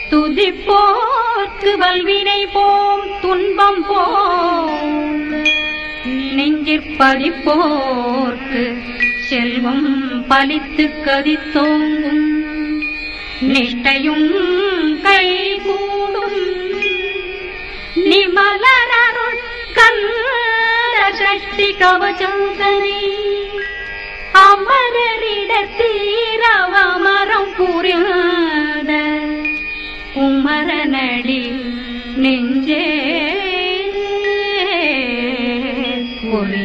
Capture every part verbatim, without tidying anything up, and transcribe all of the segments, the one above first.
துதிப்போர்க்கு வல்வினை போம் துன்பம் போம் நெஞ்சிற்பதிப்போர்க்கு செல்வம் பலித்து கதித்தோங்கும் நிஷ்டையும் கைகூடும் நிமலனருள் கந்த சஷ்டி கவசந்தனை அமரரிடத்தீரவமரம் புரியாத குமரனடி நெஞ்சே பொறி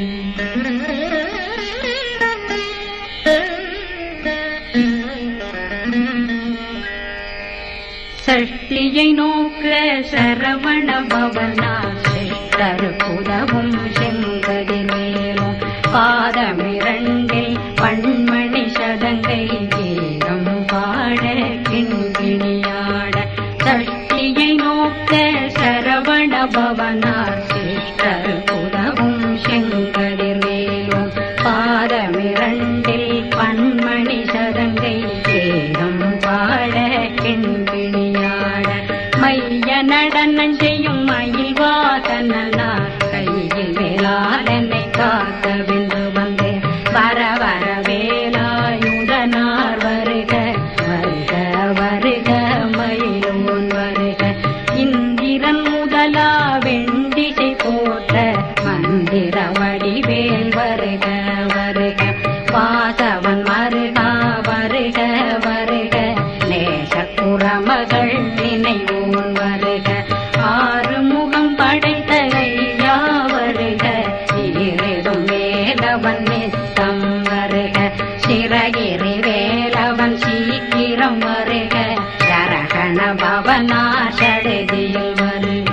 சஷ்டியை நோக்க சரவண பவனா சிஷ்டருக்குதவும் செங்கதிர்வேலும் பாதமிரண்டில் பண்மணி சதங்கை கீதம் பாட கிண்கிணியாட சஷ்டியை நோக்க சரவண பவனார் சிஷ்டருக்குதவும் செங்கதிர்வேலும் பாதமிரண்டில் பண்மணி சதங்கை கீதம் பாட கிண்கிணியாட மைய நடனம் செய்யும் மயில் வாசனார் கையில் வேளாளனை காக்க வென்று வந்தே வர வர வேலாயுதனார் வருக வருக வருக மயிலோன் வருக இந்திரன் முதலா வெண்டிசை போற்ற மந்திர வடிவேல் வருக வருக வாசவன் மருகா வருக வருக நேசக்குறமகள் நினைவோன் வருக ஆறு முகம் படைத்த ஐயா வருக ஈரிடும் வேலவன் நித்தம் வருக சிறகிரி வேலவன் சீக்கிரம் வருக சரகண பவனா சடுதியில் வருக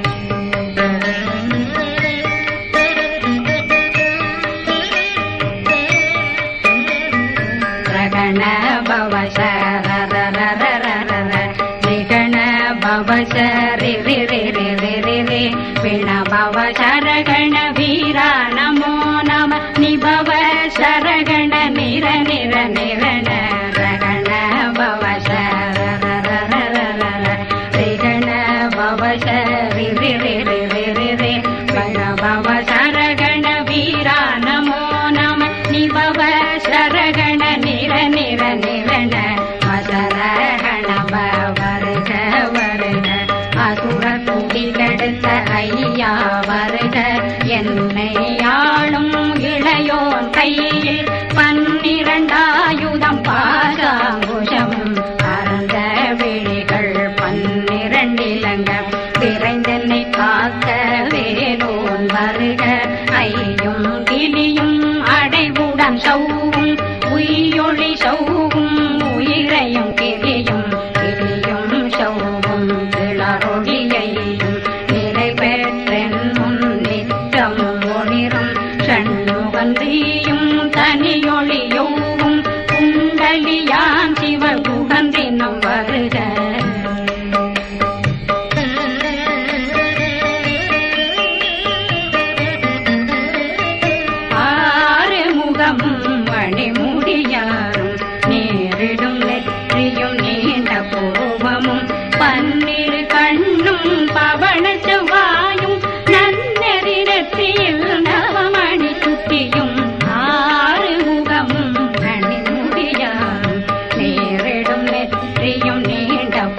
ரகண பவசரரரரரர நிகண பவசரி ரி ரி ரி ரி ரி ரி பிண பவசரகண வீரா நமோ நம நிபவ சரகண நிர நிர நிரண ரகண பவசரரரரரர ரிகண பவசரி ரி ரி ரி ரி ரி ரி பிண பவசரகண வீரா நமோ நம நிபவ சரகண நிர நிர நிரண மசரகண வருக வருக அசுர குடி கெடுத்த ஐயா வருக என்னை ஆளும் இளையோன் கையில் பன்னிரண்டாயுதம் பாசாங்குஷம் பரந்த விழிகள் பன்னிரண்டிலங்க விரைந்தென்னை காக்க வேலோன் வருக ஐயும் கிளியும் அடைவுடன் சௌவும் உயிரொளி சௌவும் உயிரையும் கிளியும் கிளியும் சௌவும் கிளரொளியையும் நிறைவேற்றென் முன் நித்தம் ஒளிரும் சண்முகந்தியும் தனியொளியோவும் குண்டலியான் சிவகுகந்தினம் வருக ஆறு முகமும் மணிமுடியாரும் நேரிடும் நெற்றியும் நீண்ட பூவமும் பன்னிரு கண்ணும் பவன செவ்வாயும் நன்னெறி நெற்றியில் நவமணி சுட்டியும் ஆறு முகமும் மணிமுடியாரும் நேரிடும் நெற்றியும் நீண்ட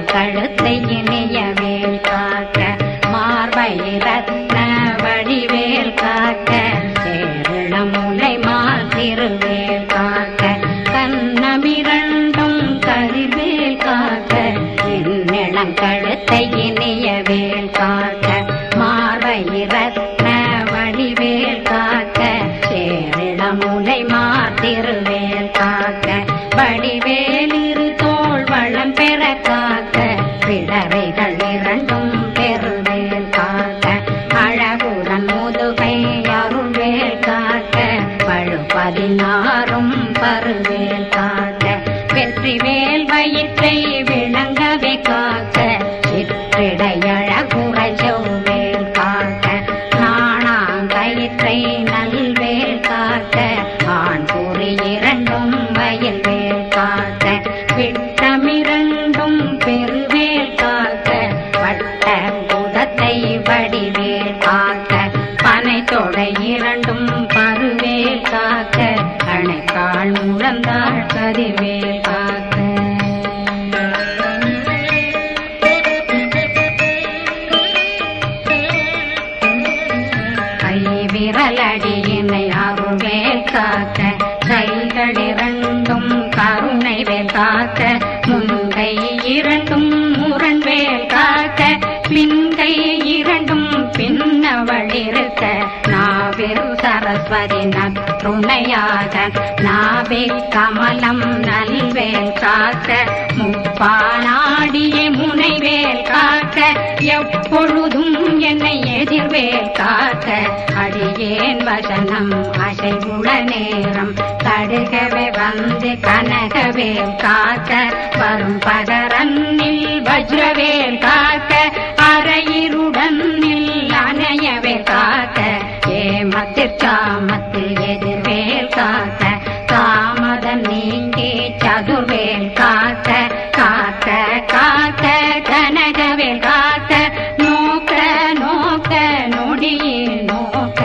கழுத்தை இனியவேல் காக்க மார்பை ரத்ன வடிவேல் காக்க சேரிளமுலை மால் திருவேல் காக்க கண்ணமிரண்டும் கரிவேல் காக்க இந்நிலங்கழுத்தை இனியவேல் காக்க மார்பை ரத்ன வடிவேல் காக்க சேரிளமுலை மால் திருவேல் காக்க வடிவேலிரு தோள் வளம் பெற காக்க பிடரைகள் இரண்டும் பெருவேல் காக்க அழகுடன் முதுகை அருள்வேல் காக்க பழு பதினாறும் பருவேல் காக்க வெற்றிவேல் வயிற்றை விளங்கவே காக்க சிற்றிடை அழகுற செவ்வேல் காக்க நாணாங்கயிற்றை நல்வேல் காக்க ஆண் குறி இரண்டும் வயல்வேல் காக்க விட்டமிரண்டும் பெருவேல் காக்க வட்ட குதத்தை வடிவேல் காக்க பனை தொடை இரண்டும் பருவேல் காக்க அணைக்கால் முழந்தாள் கதிர்வேல் காக்க கை விரலடியினை அருள்வேல் காக்க கைகள் இரண்டும் கருணை வேல் காக்க முன்கை இரண்டும் முரண்வேல் காக்க பின்கை இரண்டும் பின்னவளிருக்க நாவில் சரஸ்வதி நற்றுணையாக நாவே கமலம் நல்வேல் காக்க முப்பானாடிய முனைவேல் காக்க எப்பொழுதும் என்னை எதிர்வேல் காக்க அடியேன் வசனம் அசைவுள நேரம் கடுகவே வந்து கனகவேல் காக்க வரும் பகரன்னில் வஜ்ரவேல் காக்க அரையிருடன் அணையவேல் காக்க ஏமத்தில் காமத்தில் எதிர்வேல் காக்க காமதம் நீங்கி சதுர்வேல் காக்க காக்க காக்க கனகவேல் காக்க நோக்க நோக்க நொடியில் நோக்க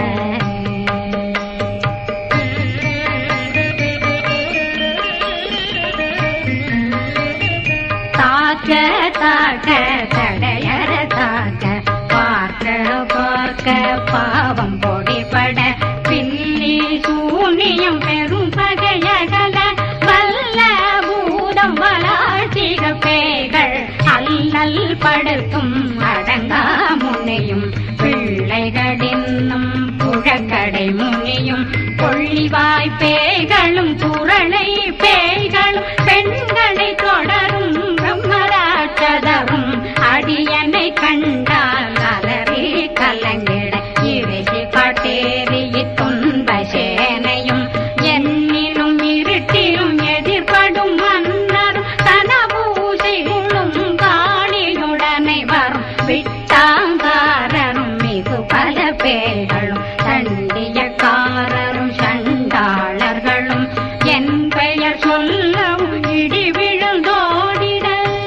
தாக்க தாக்க தடையற தாக்க பார்க்க பார்க்க பாவம் பொடிபட பில்லி சூனியம் பெரும் பகையகல வல்ல பூதம் வளாட்சிக பேய்கள் அல்லல் படுத்தும் அடங்கா முனையும் பிள்ளைகளின்னும் புழக்கடை முனியும் கொள்ளிவாய் பேய்களும் குரளை பேய்களும் பெண்களை தொடரும் பிரம்மராட்சதரும் அடியனை கண்டால் அலறி கலங்கிட இறைசி காட்டேறி துன்ப சேனையும் என்னிலும் இருட்டிலும் எதிர்படும் மன்னரும் தனபூசைகளும் காணியுடனே வரும் விட்டாங்காரரும் மிகு பல பேர்களும் தண்டியக்காரரும் சண்டாளர்களும் என் பெயர் சொல்லவும் இடி விழுந்தோடிட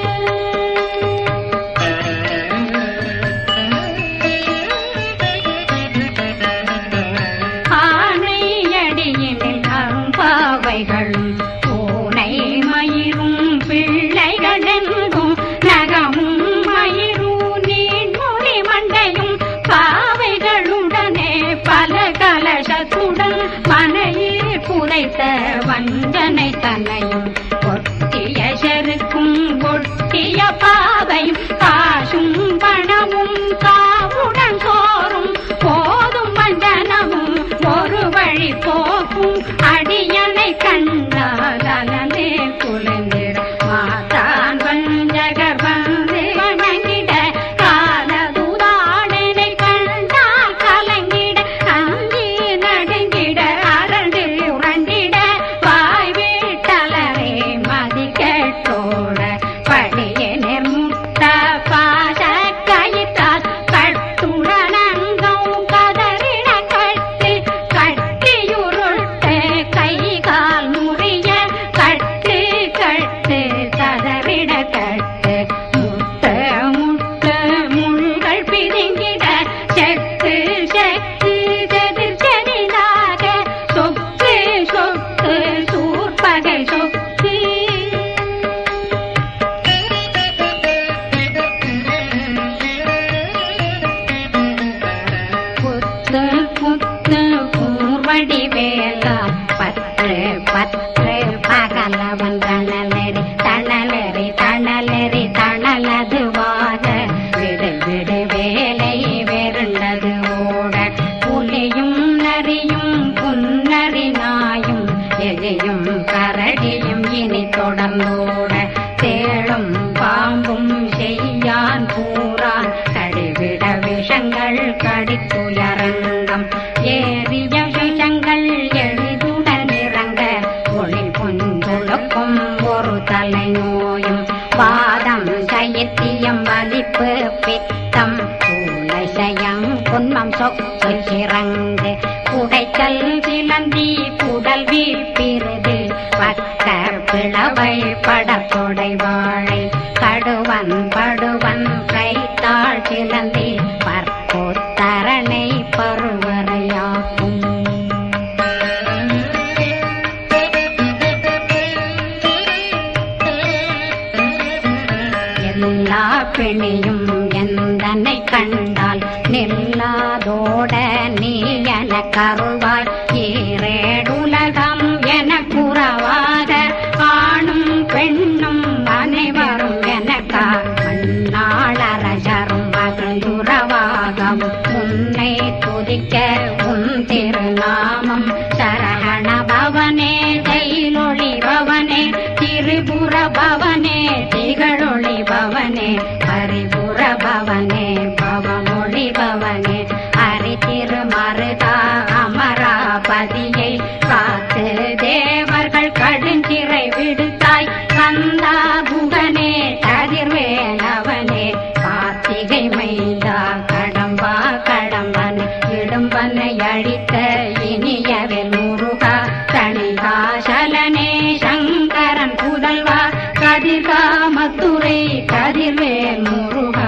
ஆனையடியினில் அரும்பாவைகளும் பூனை மயிரும் பிள்ளைகளெங்கும் நகமும் மயிரும் நீண்மொழி மண்டையும் பாவைகளுடனே பல கலசத்துடன் மனையில் புதைத்த வஞ்சனை தன்னையும் ஒட்டிய செருக்கும் ஒட்டிய பாவையும் காசும் பணமும் காவுடன் சோறும் போதும் வஞ்சனமும் ஒரு வழி போக்கும் அடியனை கண்டால் அலனே குலைந்திட மாதான் எத்தியம் வலிப்பு பித்தம் சூளைசயம் குன்மம் சொக்கு சிறங்கு குடைச்சல் சிலந்தி குடல் வீப்பிருது பக்க பிளவை படத்தொடை வாழை கடுவன் படுவன் கைத்தாள் சிலந்தி பற்போத்தரணை பருவரையாகும் எல்லா பிணியும் எந்தனை கண்டால் நில்லாதோட நீ என கருள்வாய் ஈரேடுலகம் என குறவாக ஆணும் பெண்ணும் அனைவரும் எனக்கா மண்ணாளரசரும் மகிழ்ந்துறவாகவும் உன்னை துதிக்க உன் திருநாமம் சரகண பவனே தைலொளி பவனே திரிபுர பவனே திகழொளி பவனே ஹரிபுர பவனே பவமொழி பவனே ஹரி திருமருதா அமராபதியை காத்து தேவர்கள் கடுஞ்சிறை விடுத்தாய் கந்தா குகனே கதிர்வேலவனே கார்த்திகை மைந்தா கடம்பா கடம்பன் இடும்பனை அழித்த இனியவில் முருகா தணிகாசலனே சங்கரன் புதல்வா கதிர்காமத்துறை கதிர்வேல் முருகா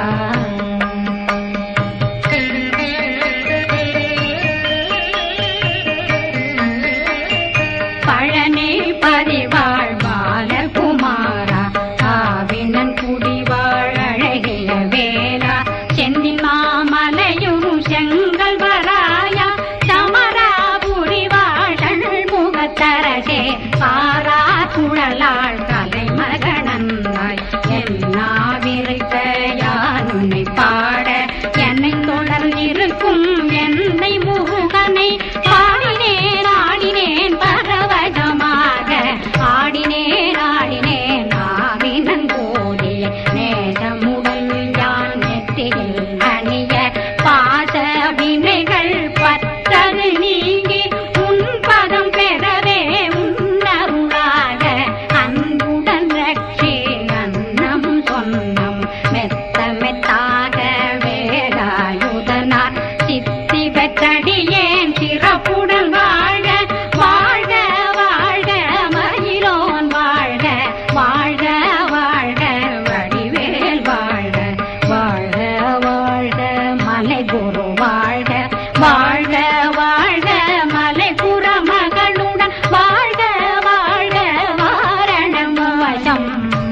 பழனி பதிவாழ் பாலகுமாரா ஆவினன் குடிவாழ் அழகிய வேலா செந்தில் மாமலையும் செங்கல் வராயா சமராபுரி வாழல் முகத்தரசே பாரா குழலாள் கலைமகனந்தாய் என்னாவிருக்க யான் உன்னை பாட என்னை தொடர்ந்திருக்கும் என்னை முருகனை பாடினேன் ஆடினேன் பரவசமாக ஆடினேன் ஆடினேன் ஆவினன் கோடிய நேசமுடன் யான் நெற்றியில் அணிய பாச வினைகள் பற்றது நீங்கி உன் பதம் பெறவே உன்னருளாக அன்புடன் ரட்சி அன்னம் சொன்னம் மெத்த மெத்தாக வேலாயுதனார் சித்தி பெற்றடியேன் சிறப்புடன் வாழ வாழ்க வாழ்க மயிலோன் வாழ்க வாழ்க வாழ்க வடிவேல் வாழ்க வாழ்க வாழ்க மலை குரு வாழ்க வாழ்க வாழ்க மலை புற மகளுடன் வாழ்க வாழ்க வாரணம் வசம்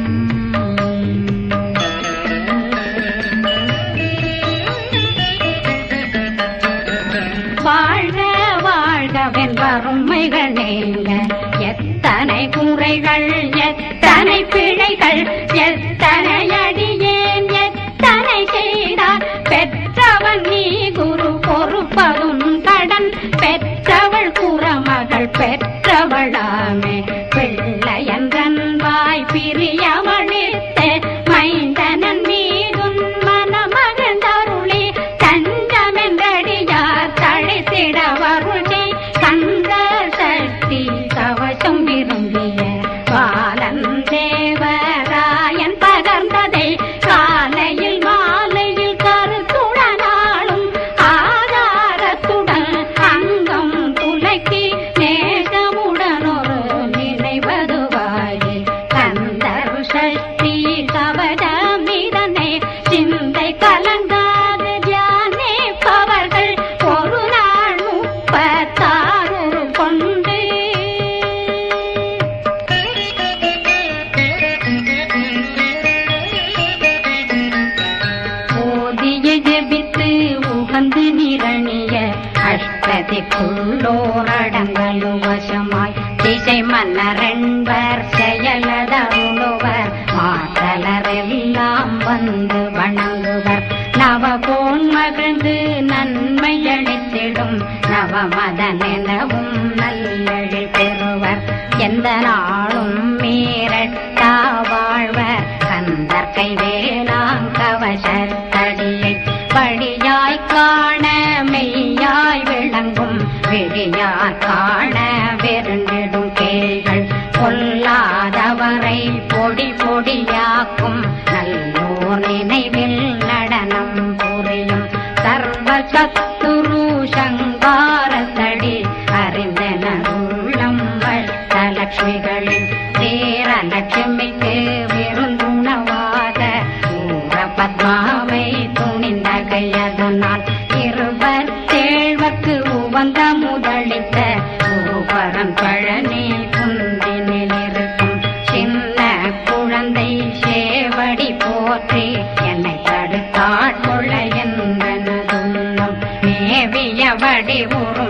வாழ்க வாழ்கவென் வறுமைகள் நீங்க எத்தனை குறைகள் எத்தனை பிழைகள் எத்தனை அடியேன் எத்தனை செய்தார் பெற்றவன் நீ குரு பொறுப்பதும் கடன் பெற்றவள் குறமகள் பெற்றவளாமே பிள்ளையன்றன் வாய் பிரியவழித்த மைந்தனன் மீதும் மனமகந்தருளி தஞ்சமென்றடியார் தழைத்திட வருளை கந்த சக்தி கவசம் விரும்பிய பாலன் தேவராயன் பகர்ந்ததை காலையில் மாலையில் கருத்துடனாலும் ஆதாரத்துடன் அங்கம் துலக்கி நேசமுடன் ஒரு நினைவதுவாகி கந்தர் சக்தி கவசமிதனை சிந்தை கலங்காது தியானிப்பவர்கள் ஒரு நாள் முப்பத்தாறு கொண்டு ஓதிய ஜெபித்து உகந்து நிரணிய அஷ்டதிக்குள்ளோரடங்கலு வசமாய் திசை மன்னரென்பர் செயலதருளுவர் மாற்றலரெல்லாம் வந்து வணங்குவர் நவகோன் மகிழ்ந்து நன்மை அளித்திடும் நவமதனெனவும் நல்லெழில் பெறுவர் எந்த நாளும் மீறட்டா வாழ்வர் கந்தர் கைவேலாம் கவசத்தடியை படியாய் காண மெய்யாய் விளங்கும் விழியார் காண வெருண்டிடும் கேள்கள் பொல்லாதவரை பொடி பொடியாக்கும் நல்லோர் ஓர் நினைவில் நடனம் புரியும் சர்வ சத்துரு சங்காரத்தடி அறிந்தன உள்ளம் வட்டலட்சுமிகளின் சேர லட்சுமிக்கு விருந்துணவாத ஊர பத்மாவை துணிந்த கையதனால் இருபத்தேழ்வர்க்கு உவந்த முதலித்த குருபரன் பழனி குந்தினில் இருக்கும் சின்ன குழந்தை சேவடி போற்றி என்னை தடுத்தாட்கொள்ள என்பனதுள்ளம் மேவிய வடி உரு